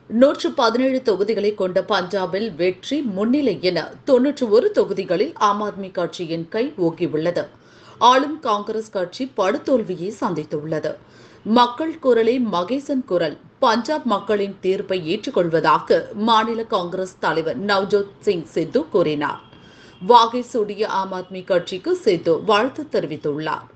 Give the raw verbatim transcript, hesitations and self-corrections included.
நூற்று பதினேழு தொகுதிகளை கொண்ட பஞ்சாபில் வெற்றி முன்னிலை என தொன்னூற்று ஒரு தொகுதிகளில் ஆம் ஆத்மி கட்சியின் கை ஓங்கியுள்ளது. ஆளும் காங்கிரஸ் கட்சி படுதோல்வியை சந்தித்துள்ளது. மக்கள் குரலே மகேசன் குரல். பஞ்சாப் மக்களின் தீர்ப்பை ஏற்றுக்கொள்வதாக மாநில காங்கிரஸ் தலைவர் நவ்ஜோத் சிங் சித்து கூறினார். வாகை சூடிய ஆம் ஆத்மி கட்சிக்கு சித்து வாழ்த்து தெரிவித்துள்ளார்.